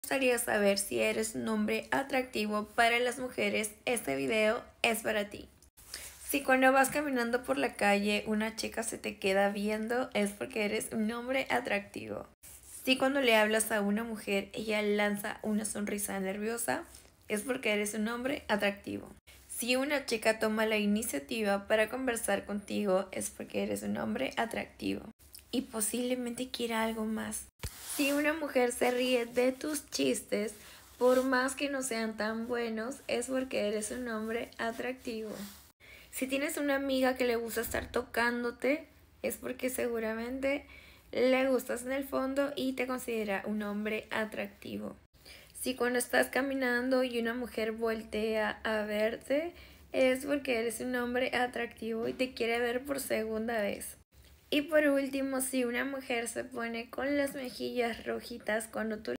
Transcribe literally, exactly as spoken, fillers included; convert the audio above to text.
Gustaría saber si eres un hombre atractivo para las mujeres, este video es para ti. Si cuando vas caminando por la calle una chica se te queda viendo, es porque eres un hombre atractivo. Si cuando le hablas a una mujer ella lanza una sonrisa nerviosa, es porque eres un hombre atractivo. Si una chica toma la iniciativa para conversar contigo, es porque eres un hombre atractivo y posiblemente quiera algo más. Si una mujer se ríe de tus chistes, por más que no sean tan buenos, es porque eres un hombre atractivo. Si tienes una amiga que le gusta estar tocándote, es porque seguramente le gustas en el fondo y te considera un hombre atractivo. Si cuando estás caminando y una mujer voltea a verte, es porque eres un hombre atractivo y te quiere ver por segunda vez. Y por último, si una mujer se pone con las mejillas rojitas cuando tú